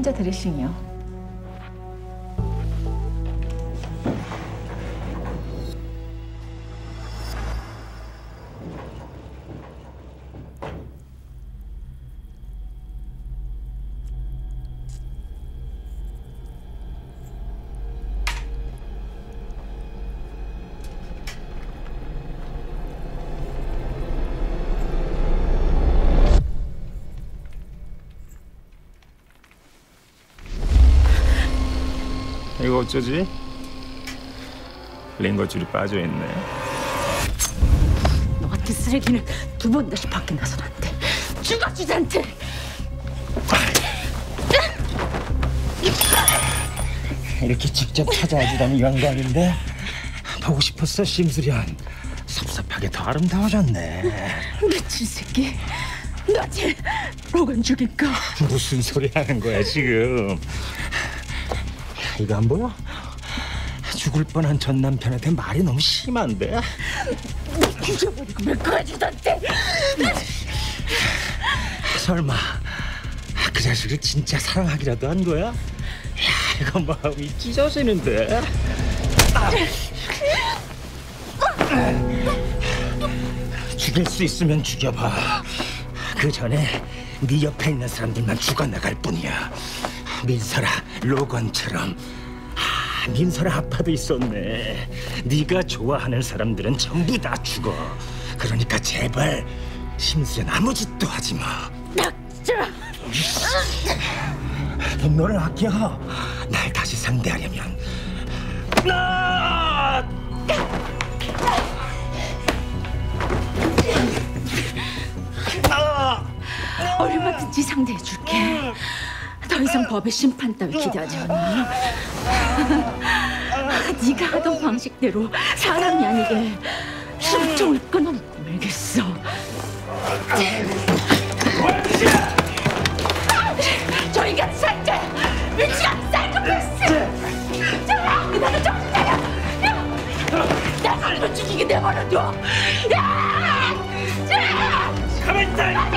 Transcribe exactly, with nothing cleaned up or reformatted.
혼자 들으시요. 이거 어쩌지? 링거줄이 빠져있네. 너 같은 쓰레기는 두 번 다시 밖에 나선 안 돼. 죽어, 주단태! 이렇게 직접 찾아와 주다니 영광인데. 보고 싶었어, 심수련. 섭섭하게 더 아름다워졌네. 미친 새끼. 너 쟤 로건 죽일까? 무슨 소리 하는 거야 지금. 이거 안 보여? 죽을 뻔한 전 남편한테 말이 너무 심한데? 죽여버리고 말 거야, 주단태! 설마 그 자식을 진짜 사랑하기라도 한 거야? 야, 이거 마음이 찢어지는데. 아. 죽일 수 있으면 죽여봐. 그 전에 네 옆에 있는 사람들만 죽어나갈 뿐이야. 민설아, 로건처럼. 아, 민설아 아빠도 있었네. 네가 좋아하는 사람들은 전부 다 죽어. 그러니까 제발 심수련 아무 짓도 하지 마. 낙자! 너를 아껴. 날 다시 상대하려면. 아! 얼마든지 상대해줄게. 더 이상 법의 심판 따위 기대하지 않아. 네가 하던 방식대로 사람이 아니게 숨통을 끊어먹고 말겠어. 저 인간 살자! 미치가 사이코패스! 저야! 나는 정신 차려! 나 살로 죽이게 내버려둬! 야! 가만히 있어!